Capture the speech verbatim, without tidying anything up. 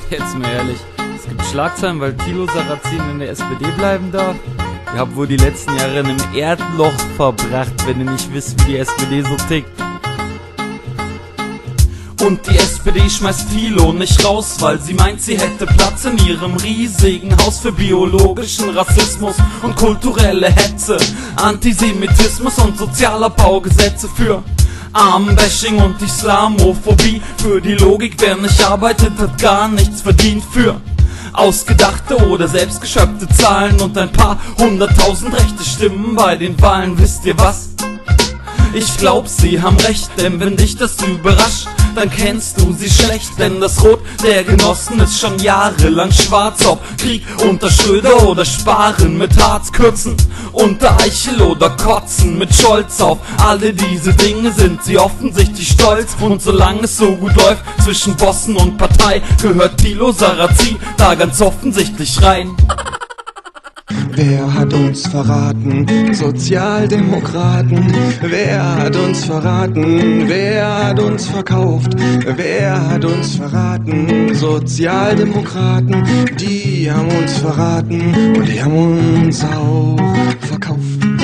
Jetzt mal ehrlich, es gibt Schlagzeilen, weil Thilo Sarrazin in der S P D bleiben darf. Ihr habt wohl die letzten Jahre in einem Erdloch verbracht, wenn ihr nicht wisst, wie die S P D so tickt. Und die S P D schmeißt Thilo nicht raus, weil sie meint, sie hätte Platz in ihrem riesigen Haus für biologischen Rassismus und kulturelle Hetze, Antisemitismus und Sozialabbaugesetze für Armenbashing und Islamophobie. Für die Logik, wer nicht arbeitet, hat gar nichts verdient. Für ausgedachte oder selbstgeschöpfte Zahlen und ein paar hunderttausend rechte Stimmen bei den Wahlen. Wisst ihr was? Ich glaub, sie haben recht, denn wenn dich das überrascht, dann kennst du sie schlecht. Denn das Rot der Genossen ist schon jahrelang schwarz. Ob Krieg unter Schröder oder Sparen, mit Harz kürzen unter Eichel oder Kotzen mit Scholz. Auf alle diese Dinge sind sie offensichtlich stolz. Und solange es so gut läuft zwischen Bossen und Partei, gehört Thilo Sarrazin da ganz offensichtlich rein. Wer hat uns verraten? Sozialdemokraten. Wer hat uns verraten? Wer hat uns verkauft? Wer hat uns verraten? Sozialdemokraten. Die haben uns verraten und die haben uns auch verkauft.